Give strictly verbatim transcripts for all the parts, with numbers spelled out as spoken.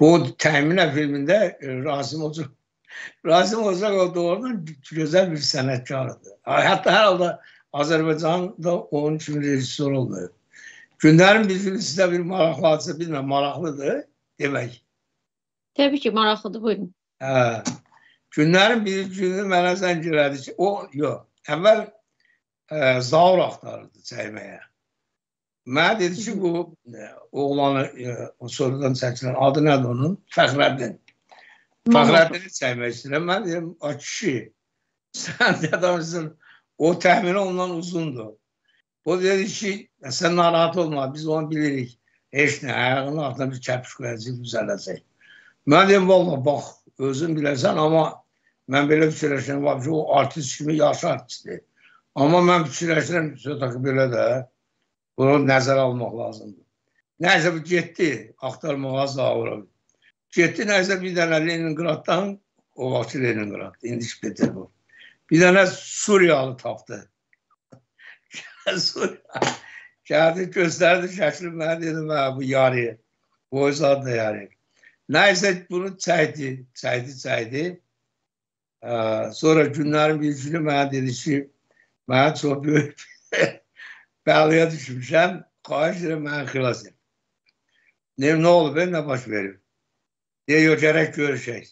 Bu Təminə filminde e, Rasim Ocak Rasim Ocak doğrudan güzel bir sanatçıydı. Hatta herhalde Azerbaycan'da onun için rejisör oldu. Günlerin bir filmi sizde bir maraqlı hadise bilmem maraqlıdır demek. Tabii ki maraqlıdır, buyurun. Hə. Günlerin bir günü mənə zəng elədi ki, o yok. Əvvəl e, Zaur axtarırdı çəkməyə. Mənə dedi ki, bu e, oğlanı e, o sorudan çəkilən adı nədir onun? Fəxrəddin. Fəxrəddini çəkmək istəyirəm. Mən dedim, a kişi, sən də danışsın, o təxmini ondan uzundur. O dedi ki, sən narahat olma, biz onu bilirik. Heç nə, ayağının altına bir kəpiş qoyacaq, düzələcək. Mən dedim, valla, bax, özün bilərsən, amma mən belə fikirləşirəm, var ki, o artist kimi yaşı artistdir. Amma mən fikirləşirəm, sötəki belə də, bunu nəzərə almaq lazımdır. Nəysə, bu getdi, axtarmağa Zaura. Getdi, nəysə, bir dənə Leningraddan, o vaxtı Leningrad, indi Peterburg. Bir dənə Suriyalı tapdı. Suriyalı. Gəldi, göstərdi şəkli, mən dedim, hə, bu yarı, bu özad da yarı. Nəysə, bunu çəkdi, çəkdi, çəkdi. Sonra günlərin bir günü mənə dedi ki, mənə çox böyük bəlıya düşmüşəm, xahiş edirəm, mənə xilas edin. Deyim, nə olub, nə baş verir? Deyir, gərək görüşək.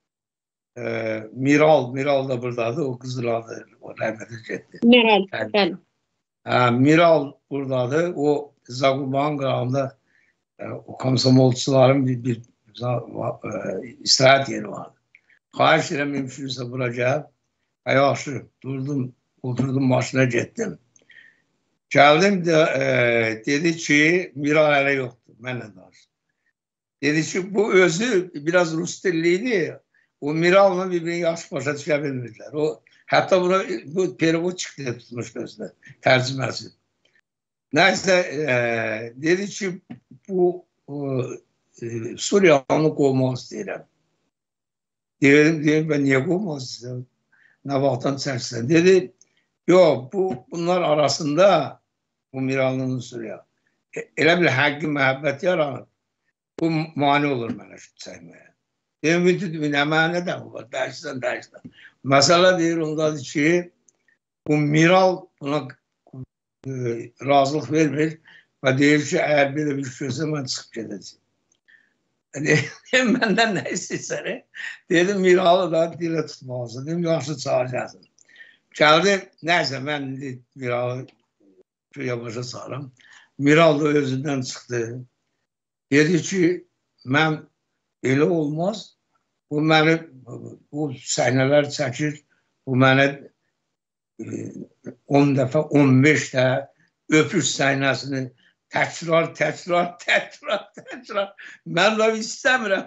Miral, Miral da buradadır, o qızın adı, o rəhmətə getdi. Miral, bəli. Miral buradadır, o Zaqulbağın qırağında o komsomolçuların bir, bir istirahat yeri vardı. Xahiş edirəm, mümkünsə bura gəl. Yaxşı, durdum, oturdum, maşına getdim. Geldim de e, dedi ki Miral hələ yoxdur, mənlə danışdı. Dedi ki bu özü biraz Rus dilliydi. O Miral'la birbirini yaxşı başa düşə bilmirlər. O hatta buna bu perevod çıktı tutmuş gözlə tərcüməsi. Nəysə e, dedi ki bu o, e, Suriyanı qovmaq istəyirəm. Dedim, dedim ben niye qovmaq istəyirəm? Nə vaxtdan çəksən? Dedi yok bu bunlar arasında bu Miral'ın Suriya. E, elə bir həqqi məhəbbət yaranır. Bu mani olur mənə çəkməyə. Dedim, nə mənə də var, dərsən, dərsən. Məsələ deyir, ondadır ki, bu Miral buna e, razılıq vermir və deyir ki, əgər belə bir şey olsa, mən çıxıb gedəcəm. Dedim, məndən nə istəyirsən? Dedim, Miralı da dilə tutmalısın. Dedim, yaxşı çağıracaksın. Gəldi, nəysə, mən Miralı köyə başa sarım. Miral da özündən çıxdı. Dedi ki, mən elə olmaz. Bu məni, bu səhnələr çəkir, bu mənə on dəfə, on beş də öpüş səhnəsini təkrar, təkrar, təkrar, təkrar. Mən də istəmirəm.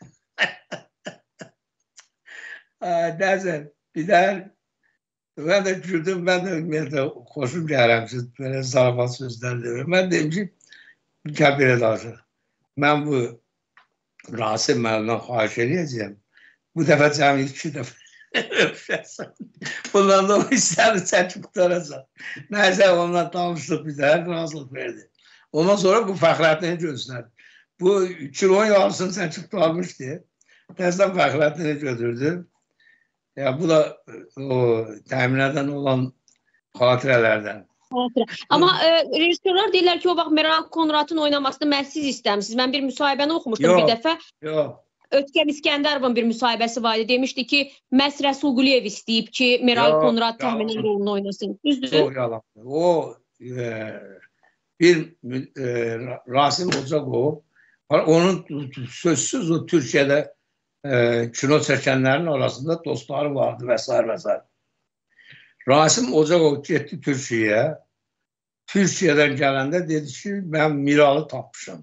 Nəzər, bir də mən də güldüm, mən də ümumiyyətlə xoşum gəlirəm siz belə zarafat sözlər deyir. Mən deyim ki, gəl belə danışır. Mən bu Rasim məndən xahiş edəcəyəm. Bu dəfə cəmi iki dəfə öpüşəsən. Bundan da o hissəni çəkib qutaracaq. Nəysə onunla tanışdıq bir də, razılıq verdi. Ondan sonra bu Fəxrəddini göstərdi. Bu kilonun yarısını çəkib qutarmışdı. Təzdən Fəxrəddini götürdü. Ya bu da o təminədən olan xatirələrdən. Amma e, rejissorlar deyirlər ki, o vaxt Meral Konradın oynamasını mən siz istəmişsiniz. Mən bir müsahibəni oxumuşdum yox, bir dəfə. Yox. Ötkəm İskəndərovun bir müsahibəsi var idi. Demişdi ki, məhz Rəsul Quliyev istəyib ki, Meral yox, Konrad təxminin rolunu oynasın. Düzdür? Çox yalandır. O e, bir e, Rasim Ocakov, onun sözsüz o Türkiyədə e, kino çəkənlərin arasında dostları vardı və s. və s. Rasim Ocakov getdi Türkiyəyə. Türkiyədən gələndə dedi ki, mən Miralı tapmışam.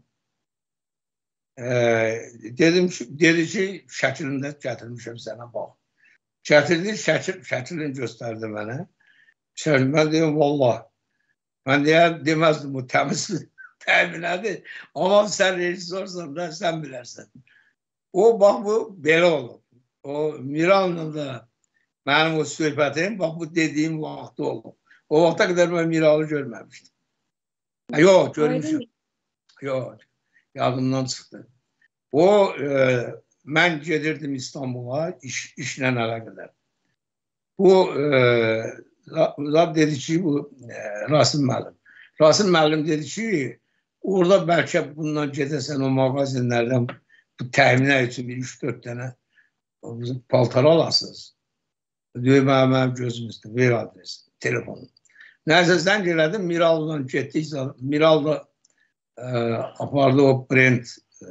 Ee, dedim ki, dedi ki, şəklində gətirmişəm sənə, bax. Gətirdi, şəkil, şəklini göstərdi mənə. Şəkil, mən deyim, vallah, mən deyəm, deməzdim, bu təmiz təminədir. Amma sən rejissorsan da, sən bilərsən. O, bax, bu belə olur. O, Miral'la da mənim o söhbətim, bax, bu dediyim vaxtı oldu. O vaxta qədər mən Miralı görməmişdim. Yox, görmüşüm. Yox. Yadımdan çıxdı. O e, mən gedirdim İstanbul'a iş, işlə əlaqədar. Bu e, dedi ki, bu e, Rasim müəllim. Rasim müəllim dedi ki, orada bəlkə bundan gedəsən o mağazinlərdən bu təminə üçün bir üç dörd dənə paltar alasınız. Diyor, mənim, mənim gözümüzdə, ver adresi, telefonu. Nəysə zəng elədim, Miral'la getdik. Miral da e, apardı o brend e,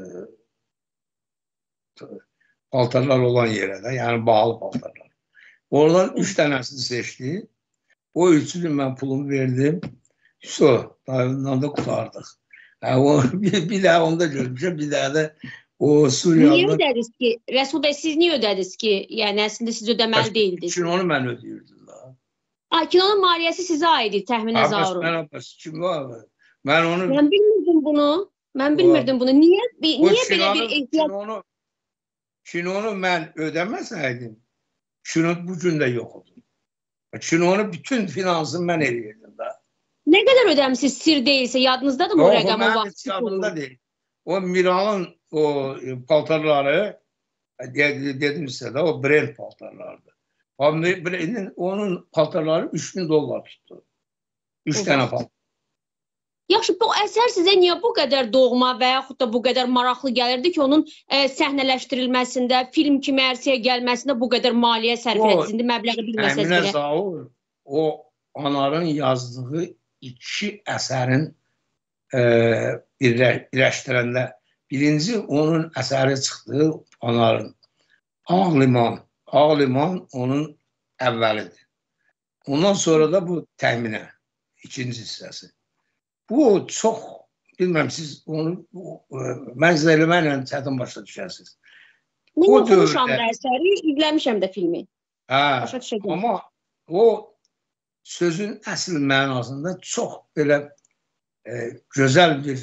paltarlar olan yerə də, yəni bağlı paltarlar. Oradan üç dənəsini seçdi. O üçünü mən pulumu verdim. So, ondan da qutardıq. Yəni, o, bir, bir daha onu da görmüşəm, bir daha da o Suriyalı... Niyə ödədiniz ki? Rəsul bəy, siz niyə ödədiniz ki? Yəni, əslində siz ödəməli deyildiniz. Kinonu mən ödəyirdim da. A, kinonun maliyyəsi sizə aid, təxminə zavrun. Mən abbas, kim var? Mən onu... Mən bilmirdim bunu. Mən bilmirdim bunu. Niyə, niyə belə bir ehtiyat... Kinonu, kinonu mən ödəməsəydim, kino bu gün də yox oldu. Kinonu bütün finansını mən eləyirdim da. Nə qədər ödəmişsiniz, sir deyilsə, yadınızdadır mı o rəqam o vaxt? Yox, o yadımda deyil. O Miral'ın o paltarları, dedim size de, o brand paltarlardı. Onun paltarları üç bin dolar tuttu. Üç tane paltar. Yaxşı, bu əsər sizə niyə bu qədər doğma və yaxud da bu qədər maraqlı gəlirdi ki, onun e, səhnələşdirilməsində, film kimi ərsəyə gəlməsində bu qədər maliyyə sərf etsin, məbləği bilməsəz belə? Əminə Zaur, o Anarın yazdığı iki əsərin e, birləşdirəndə birinci onun əsəri çıxdı Anarın. Ağ Liman. Ağ Liman onun əvvəlidir. Ondan sonra da bu təminə, ikinci hissəsi. Bu çox, bilməm siz onu, mən sizə eləməklə çətin başa düşərsiniz. Mən oxumuşam da əsəri, izləmişəm də filmi. Hə, amma o sözün əsl mənasında çox belə e, gözəl bir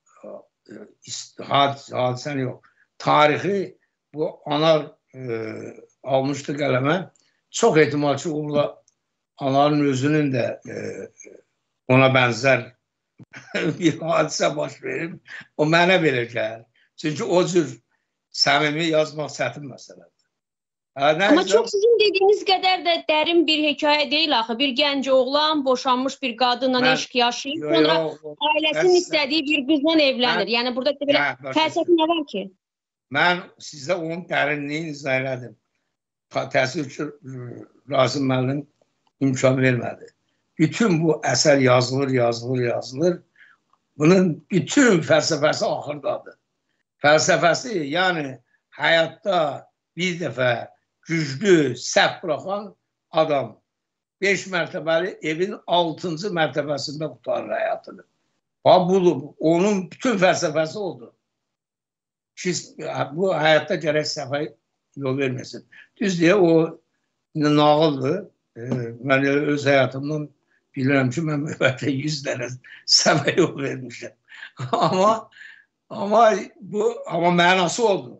hadis, hadisən yox. Tarixi bu Anar e, almışdı qələmə. Çox ehtimal ki, orada Anarın özünün də e, ona bənzər bir hadisə baş verib, o mənə belə gəlir. Çünki o cür səmimi yazmaq çətin məsələdir. Amma çox sizin dediyiniz qədər də dərin bir hekayə deyil axı. Bir gənc oğlan boşanmış bir qadınla eşq yaşayıb, sonra ailəsinin istədiyi bir qızla evlənir. Yəni burada belə fəlsəfi nə var ki? Mən sizə onun dərinliyini izah elədim. Təəssüf ki, Rasim müəllim imkan vermədi. Bütün bu əsər yazılır, yazılır, yazılır. Bunun bütün fəlsəfəsi axırdadır. Fəlsəfəsi, yəni həyatda bir dəfə güclü, səhv bıraxan adam beş mərtəbəli evin altıncı mərtəbəsində qutarır həyatını. Budur, onun bütün fəlsəfəsi odur. Bu həyatda gərək səhvə yol verməsin. Düz deyə o nağıldır. Mən öz həyatımdan bilirəm ki, mən bəlkə yüz dənə səhvə yol vermişəm. Amma, amma, bu, amma mənası oldu.